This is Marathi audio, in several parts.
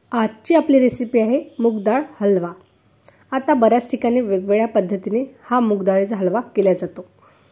आजची आपली रेसिपी आहे मूग डाळ हलवा। आता बऱ्याच ठिकाणी वेगवेगळ्या पद्धतीने हा मूग डाळीचा हलवा केला जातो।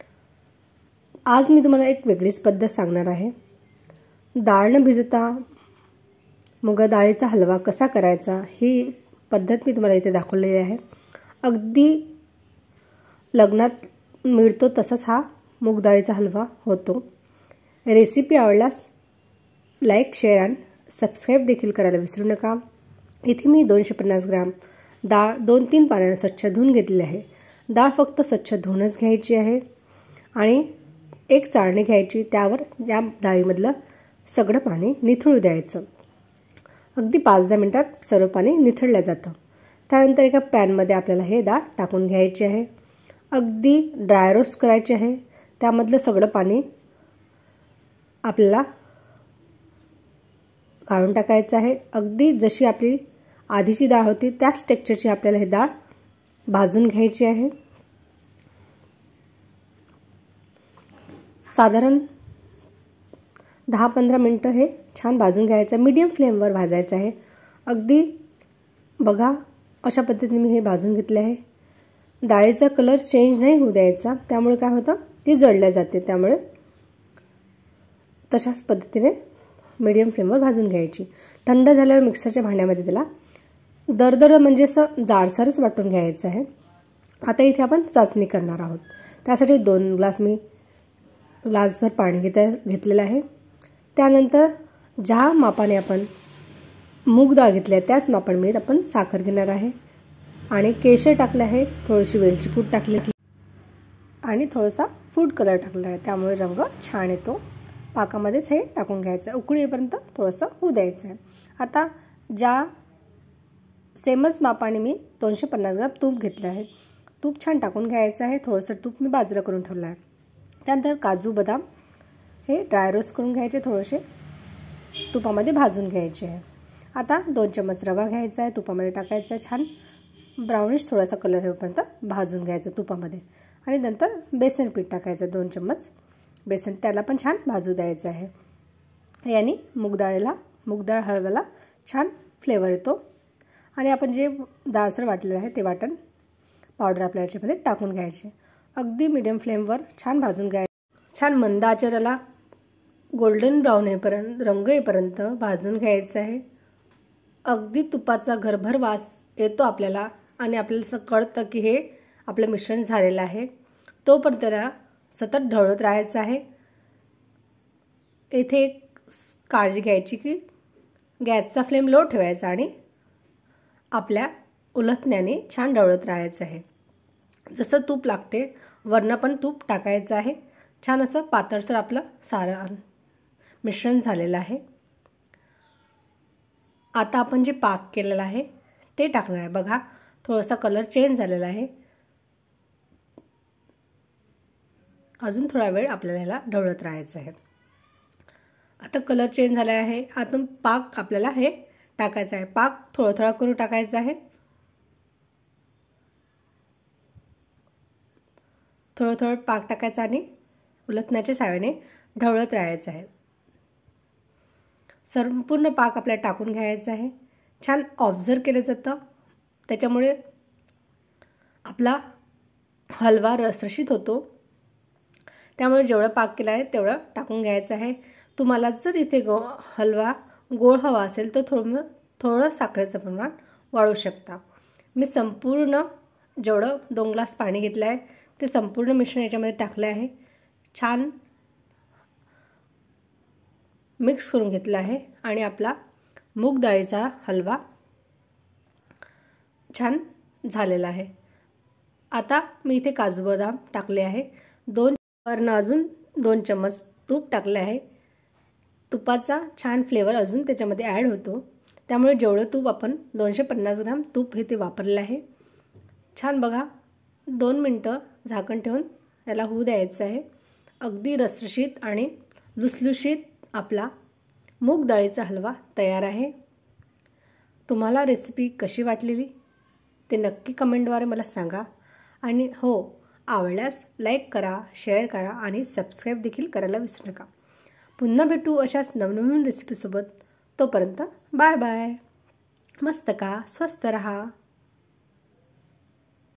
आज मी तुम्हाला एक वेगळीच पद्धत सांगणार आहे। डाळ न भिजता मूग डाळीचा हलवा कसा करायचा ही पद्धत मी तुम्हाला इथे दाखवलेली आहे। अगदी लग्नात मिळतो तसाच हा मूग डाळीचा हलवा होतो। रेसिपी आवडल्यास लाईक, शेअर आणि सबस्क्राइब देखील करायला विसरू नका। इथे मी 250 ग्रॅम डाळ 2-3 पाण्याने स्वच्छ धुवून घेतली आहे। डाळ फक्त स्वच्छ धुवूनच घ्यायची आहे आणि एक चाळणी घ्यायची, त्यावर या डाळीमधलं सगळं पाणी निथळू द्यायचं। अगदी 5-10 मिनिटात सर्व पाणी निथळलं जातं। त्यानंतर एका पॅनमध्ये आपल्याला हे डाळ टाकून घ्यायची आहे। अगदी ड्राय रोस्ट करायचे आहे। त्यामधलं सगळं पाणी आपल्याला काढून टाकायचं आहे। अगदी जशी आपली आधीची डाळ होती त्याच टेक्स्चरची आपल्याला ही डाळ भाजून घ्यायची आहे। साधारण 10-15 मिनिटं हे छान भाजून घ्यायचं, मीडियम फ्लेमवर भाजायचं आहे। अगदी बघा अशा पद्धतीने मी हे भाजून घेतले आहे। डाळीचा कलर चेंज नाही होऊ द्यायचा, त्यामुळे काय होतं ती जळल्या जाते। त्यामुळे तशाच पद्धतीने मीडियम फ्लेमवर भाजून घ्यायची। थंड झाल्यावर मिक्सरच्या भांड्यामध्ये त्याला दरदर म्हणजे असं जाडसरच वाटून घ्यायचं आहे। आता इथे आपण चाचणी करणार आहोत। त्यासाठी 2 ग्लास मी ग्लासभर पाणी घेतलेलं आहे। त्यानंतर ज्या मापाने आपण मूग डाळ घेतली आहे त्याच मापाने आपण साखर घेणार आहे आणि केशर टाकले आहे, थोडीशी वेलची पूड टाकली आणि थोडासा फूड कलर टाकला आहे, त्यामुळे रंग छान येतो। पाकामध्येच हे टाकून घ्यायचं, उकळी येईपर्यंत थोडंसं होऊ द्यायचं आहे। आता ज्या सेमच मापाने मी 250 ग्रॅम तूप घेतलं आहे, तूप छान टाकून घ्यायचं आहे। थोडंसं तूप मी बाजूला करून ठेवलं आहे। त्यानंतर काजू बदाम हे ड्राय रोस्ट करून घ्यायचे, थोडेसे तुपामध्ये भाजून घ्यायचे आहे। आता 2 चम्मच रवा घ्यायचा आहे, तुपामध्ये टाकायचा आहे, छान ब्राउनिश थोडासा कलर येईपर्यंत भाजून घ्यायचं तुपामध्ये आणि नंतर बेसन पीठ टाकायचं 2 चम्मच बेसन, त्याला पण छान भाजू द्यायचं आहे। याने मूग डाळ हलव्याला छान फ्लेवर येतो आणि आपण जे जाडसर वाटलेलं आहे ते वाटण पावडर आपल्या याच्यामध्ये टाकून घ्यायचे। अगदी मीडियम फ्लेमवर छान भाजून घ्यायचं। छान मंद आचेवरला गोल्डन ब्राउन येईपर्यंत रंग येईपर्यंत भाजून घ्यायचं आहे। अगदी तुपाचा घरभर वास येतो आपल्याला आणि आपल्याला असं कळतं की हे आपलं मिश्रण झालेलं आहे। तो पण त्याला सतत ढवळत राहायचं आहे। इथे एक काळजी घ्यायची की गॅसचा फ्लेम लो ठेवायचा आणि आपल्या उलथण्याने छान ढवळत राहायचं आहे। जसं तूप लागते वरनं पण तूप टाकायचं आहे। छान असं पातळसर आपलं सारण मिश्रण झालेलं आहे। आता आपण जे पाक केलेला आहे ते टाकणार आहे। बघा थोडासा कलर चेंज झालेला आहे। अजून थोडा वेळ आपल्याला ह्याला ढवळत राहायचं आहे। आता कलर चेंज झाला आहे। आता पाक आपल्याला हे टाकायचा आहे। पाक थोडा करून टाकायचा आहे। थोडं पाक टाकायचा आणि उलटण्याच्या साहाय्याने ढवळत राहायचं आहे। संपूर्ण पाक आपल्याला टाकून घ्यायचा आहे। छान ऑब्झर्व केलं जातं, त्याच्यामुळे आपला हलवा रसरशीत होतो। त्यामुळे जेवढं पाक केलं आहे तेवढं टाकून घ्यायचं आहे। तुम्हाला जर इथे हलवा गोड हवा असेल तर थोडं साखरेचं प्रमाण वाढवू शकता। मी संपूर्ण जेवढं 2 ग्लास पाणी घेतलं आहे ते संपूर्ण मिश्रण याच्यामध्ये टाकलं आहे। छान मिक्स करून घेतलं आहे आणि आपला मूग डाळीचा हलवा छान झालेला आहे। आता मी इथे काजू बदाम टाकले आहे। 2 वरनं अजून 2 चम्मच तूप टाकले आहे। तुपाचा छान फ्लेवर अजून त्याच्यामध्ये ॲड होतो, त्यामुळे जेवढं तूप आपण 250 ग्रॅम तूप हे ते वापरलं आहे। छान बघा 2 मिनटं झाकण ठेवून याला होऊ द्यायचं आहे। अगदी रसरशीत आणि लुसलुशीत आपला मूग डाळीचा हलवा तयार आहे। तुम्हाला रेसिपी कशी वाटलेली ते नक्की कमेंटद्वारे मला सांगा आणि हो आवडल्यास लाईक करा, शेअर करा आणि सबस्क्राइब देखील करायला विसरू नका। पुन्हा भेटू अशाच नवनवीन रेसिपीसोबत। तोपर्यंत बाय बाय। मस्त का? स्वस्त रहा.